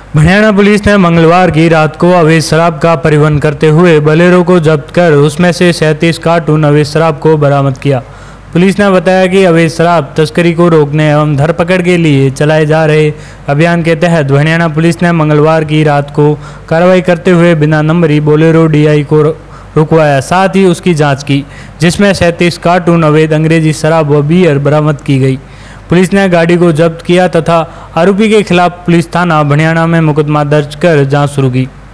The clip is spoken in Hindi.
हरियाणा पुलिस ने मंगलवार की रात को अवैध शराब का परिवहन करते हुए बोलेरो को जब्त कर उसमें से 37 कार्टून अवैध शराब को बरामद किया। पुलिस ने बताया कि अवैध शराब तस्करी को रोकने एवं धरपकड़ के लिए चलाए जा रहे अभियान के तहत हरियाणा पुलिस ने मंगलवार की रात को कार्रवाई करते हुए बिना नंबरी बोलेरो DI को रुकवाया, साथ ही उसकी जांच की, जिसमें 37 कार्टून अवैध अंग्रेजी शराब व बियर बरामद की गई। पुलिस ने गाड़ी को जब्त किया तथा आरोपी के खिलाफ पुलिस थाना हरियाणा में मुकदमा दर्ज कर जांच शुरू की।